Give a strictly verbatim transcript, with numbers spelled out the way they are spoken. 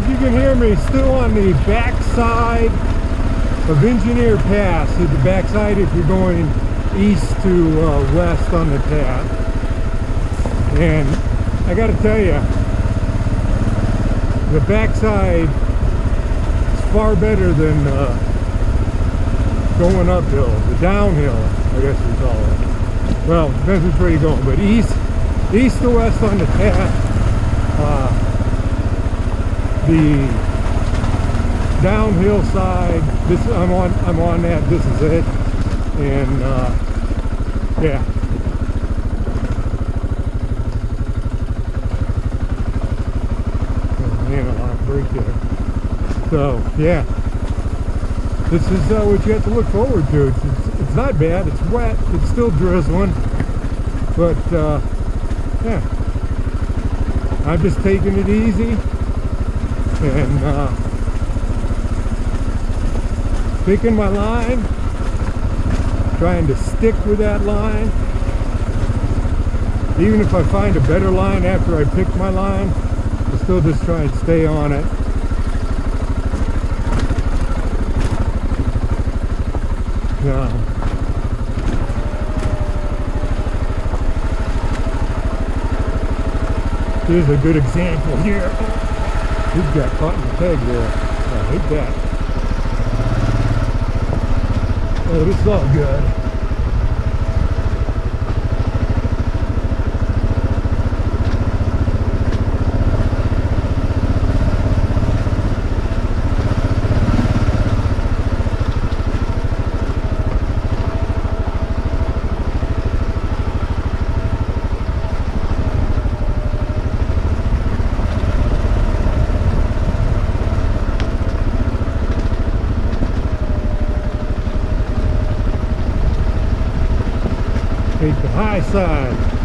if you can hear me, still on the back side of Engineer Pass, at the back side if you're going east to uh, west on the T A T. And I got to tell you, the backside is far better than uh, going uphill, the downhill, I guess you call it. Well, depends which way you're going, but east, east to west on the T A T, uh, the downhill side, this I'm on, I'm on that. This is it, and uh, yeah. Man, a lot of brake there. So yeah, this is uh, what you have to look forward to. It's, it's, it's not bad. It's wet. It's still drizzling, but uh, yeah, I'm just taking it easy and uh, picking my line, trying to stick with that line. Even if I find a better line after I pick my line, I still just try and stay on it. Now, here's a good example here. He's got caught in the peg there. I hate that. Oh, this is all good. Take the high side.